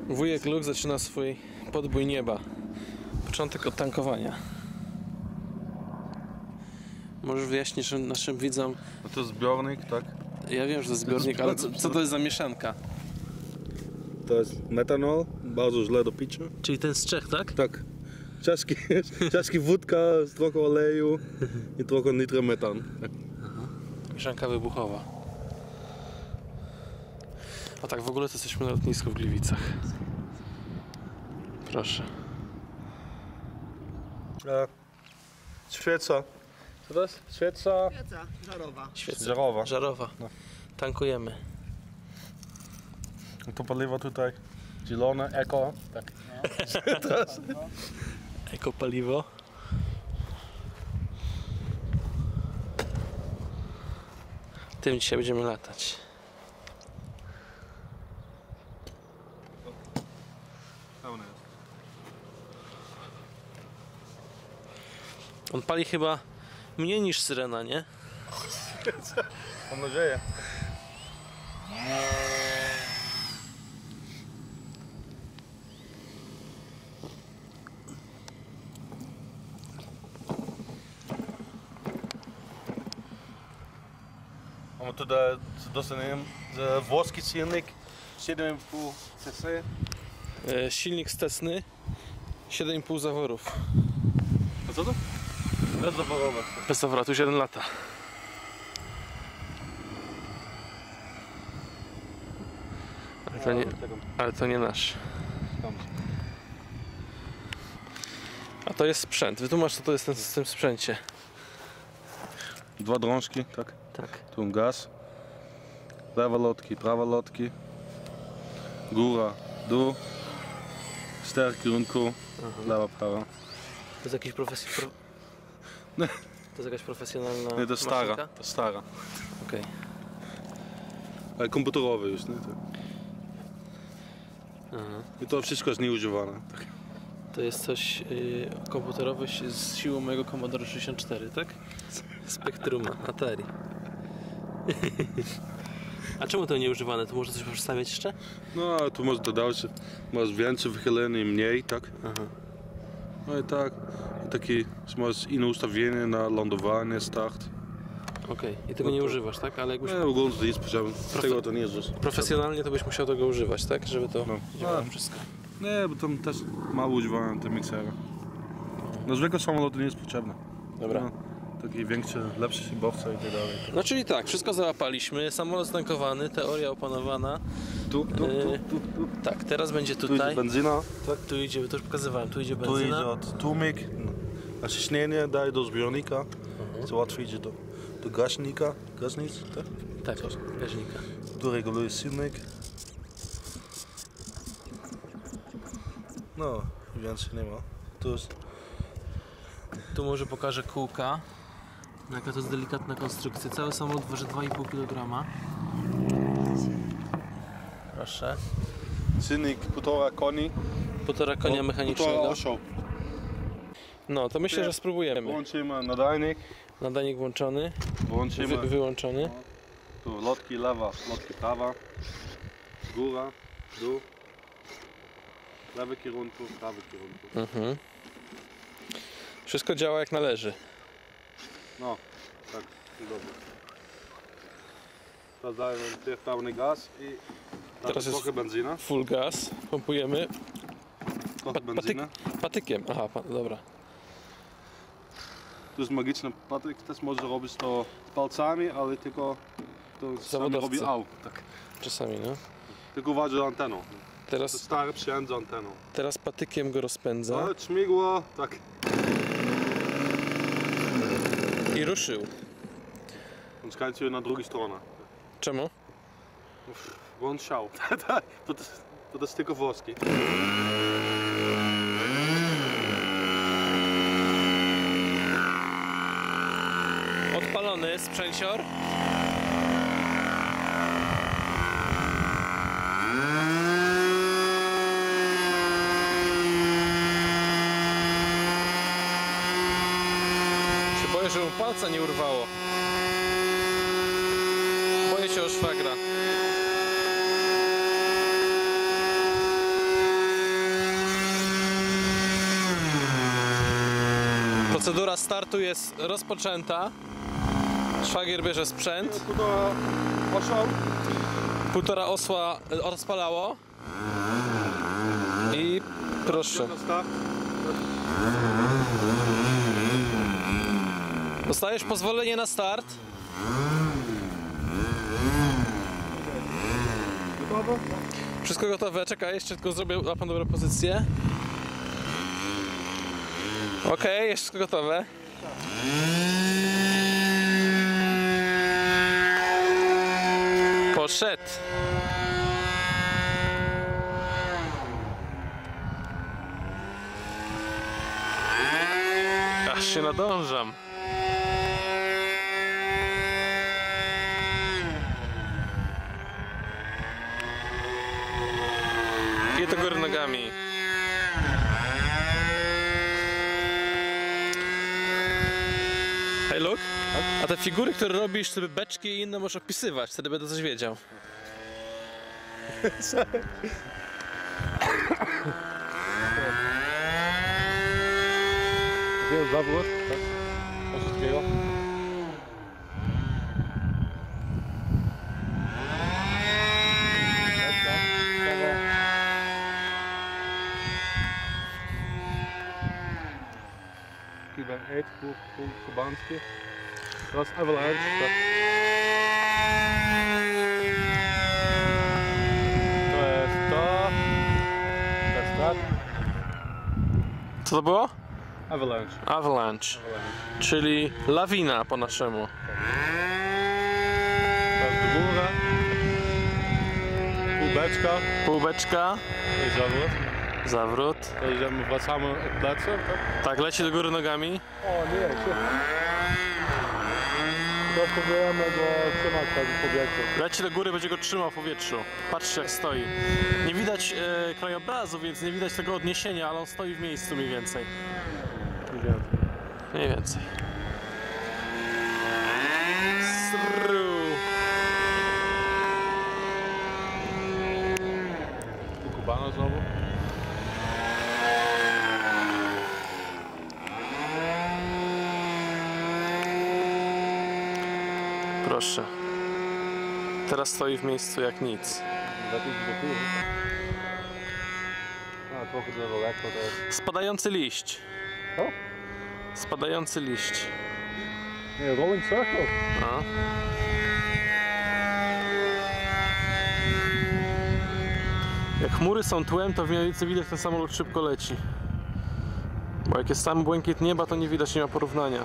Wujek Luke zaczyna swój podbój nieba. Początek od tankowania. Możesz wyjaśnić naszym widzom... No to zbiornik, tak? Ja wiem, że to jest zbiornik, ale co to jest za mieszanka? To jest metanol, bardzo źle do picia. Czyli ten z Czech, tak? Tak. Czeski wódka z trochę oleju i trochę nitrometan. Mieszanka wybuchowa. A tak w ogóle to jesteśmy na lotnisku w Gliwicach. Proszę. Świeca. Co to jest? Świeca. Świeca żarowa. Żarowa. Żarowa. No. Tankujemy. To paliwo tutaj. Zielone, eko. Tak. Ekopaliwo. Tym dzisiaj będziemy latać. On pali chyba mniej niż syrena, nie? Mam nadzieję. Mamy tutaj dostaniemy włoski silnik 7,5 cc. Silnik z Tesny 7,5 zaworów. A co to? Bezzaworowe. Bez zawrotu, już 1 lata. Ale to nie nasz. A to jest sprzęt. Wytłumacz, co to jest w tym sprzęcie. 2 drążki, tak? Tak. Tu gaz. Lewa lotki, prawa lotki. Góra, dół. Ster kierunku. Lewa, prawa. To jest jakiś Nie. To jest jakaś profesjonalna Nie, to jest stara. maszynka? To jest stara. Okej. Ale komputerowy już, nie? I to wszystko jest nieużywane. Tak. To jest coś komputerowe z siłą mojego Commodore 64, tak? Spectruma, Atari. A czemu to nieużywane? To może coś przedstawiać jeszcze? No, ale tu masz dalsze. Masz więcej wychylenia i mniej, tak? Aha. No i tak. I taki, masz inne ustawienie na lądowanie, start. Okej. I tego No nie to- używasz, tak? Ale jakbyś No, ogólnie to jest potrzebne. Tego to nie jest. profesjonalnie to byś musiał tego używać, tak? Żeby to No. działało No. wszystko. Nie, bo tam też mało używałem te miksery. No zwykłe samoloty nie jest potrzebne. Dobra. No, takie większe, lepsze szybowce i tak dalej. No czyli tak, wszystko załapaliśmy, samolot stankowany, teoria opanowana. Tu. Tak, teraz będzie Tu tutaj. idzie benzyna, tak? Tu idzie, to już pokazywałem, tu idzie Tu benzyna. idzie od tłumik, a ciśnienie daje do zbiornika, co łatwiej idzie do gaśnika, gaśnic, tak? Tak, gaźnika. Tu reguluje silnik. No, więcej nie ma. Tu jest... Tu może pokażę kółka. Jaka to jest delikatna konstrukcja. Cały samolot waży 2,5 kg. Proszę. Silnik 1,5 koni. 1,5 konia mechanicznego. 1,5 osioł. No to myślę, że spróbujemy. Włączymy nadajnik. Nadajnik włączony, Włączymy wyłączony. tu lotki lewa, lotki prawa. Góra, dół. Lewy kierunku, prawy kierunku. Wszystko działa jak należy. No, tak, dobrze. Teraz dajemy pełny gaz i Teraz jest trochę benzyna. full gas. Pompujemy Trochę benzyny. patykiem. Aha, dobra. To jest magiczny patyk, też może robić to palcami, ale tylko to sami Zawodowcy. robi au. Tak. Czasami, no. Tylko uważaj anteną. To Teraz, stary sprzęt z anteną. teraz patykiem go rozpędza Ale śmigło, tak. i ruszył. On skręcił na drugą stronę. Czemu? Bo on siał. Tak, to jest tylko włoski. Odpalony sprzęcior. Się boję, że mu palca nie urwało. Boję się o szwagra. Procedura startu jest rozpoczęta. Szwagier bierze sprzęt. Półtora osła rozpalało. I proszę. Dostajesz pozwolenie na start. Wszystko gotowe, czekaj, jeszcze tylko zrobię dla pan dobrą pozycję. Okej, jeszcze wszystko gotowe. Poszedł. Aż się nadążam. I do góry nogami. Hey look, a te figury, które robisz, sobie beczki i inne możesz opisywać, wtedy będę coś wiedział. Zawrót, tak? Wszystkiego. Chyba pół kubański. Teraz avalanche. Tak. To jest to. To jest tak. Co to było? Avalanche. Avalanche, czyli lawina po naszemu. Teraz do góry. Półbeczka. Półbeczka, I zawrót. zawrót. To idziemy, wracamy od pleców, tak? Tak, leci do góry nogami. O nie, to próbujemy go trzymać tak w powietrzu. Leci do góry, będzie go trzymał w powietrzu. Patrzcie jak stoi. Nie widać krajobrazu, więc nie widać tego odniesienia, ale on stoi w miejscu mniej więcej. Mniej więcej. Sru. Tu Kubana znowu. Proszę. Teraz stoi w miejscu jak nic. A, trochę daleko to jest. Spadający liść. Co? Spadający liść. Nie, rolling circle. No. Jak chmury są tłem, to w miarce widać, ten samolot szybko leci. Bo jak jest sam błękit nieba, to nie widać, nie ma porównania.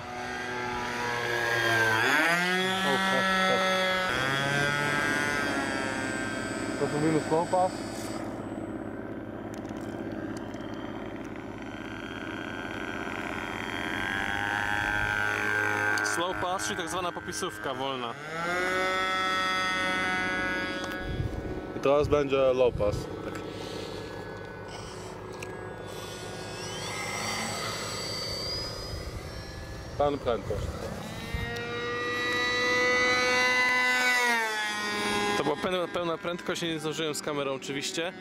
O, tak, tak. To robimy slow pass. Slow pass, czyli tak zwana popisówka wolna. I teraz będzie low pass. Tak. Pełna prędkość. To była pełna prędkość, nie zdążyłem z kamerą oczywiście.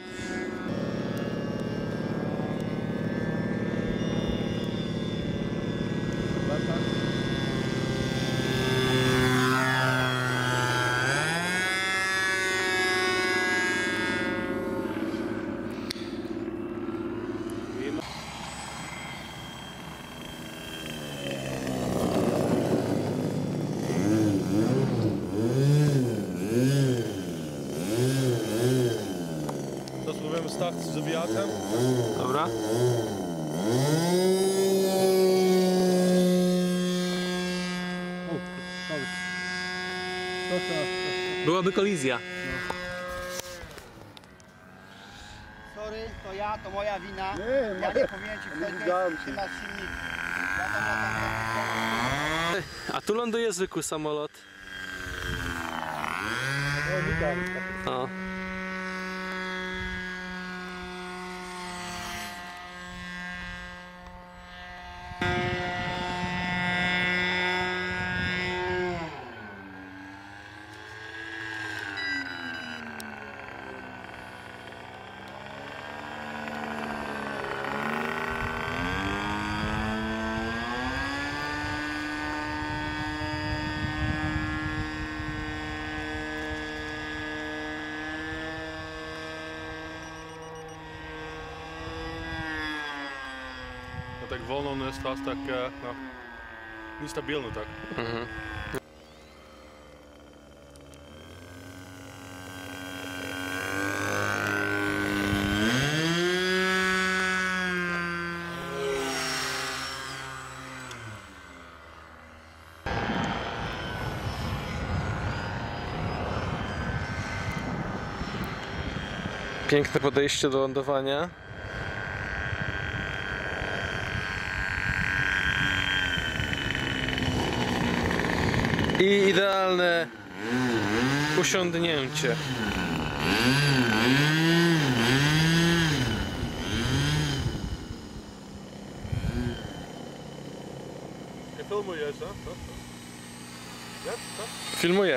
To spróbujemy start z wiatrem. Dobra. Byłaby kolizja. Sorry, to ja, to moja wina. Nie, Ja nie powinien ci wchodzić, widziałem ty cię. masz silnik. Ja tam. A tu ląduje zwykły samolot. O. tak wolno nie jest, tak no, niestabilny tak. Piękne podejście do lądowania. I idealne usiądnięcie. Nie filmujesz, co? Filmuję.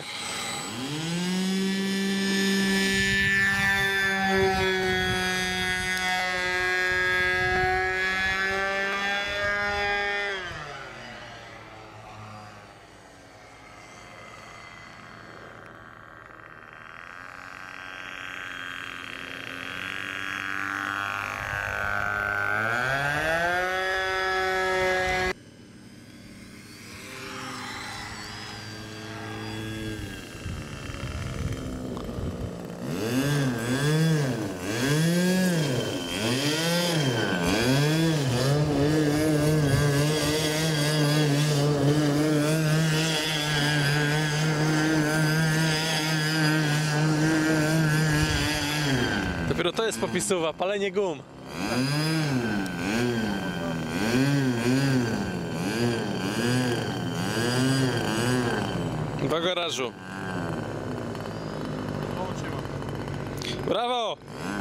Dopiero to jest popisuwa, palenie gum. Do garażu. Brawo!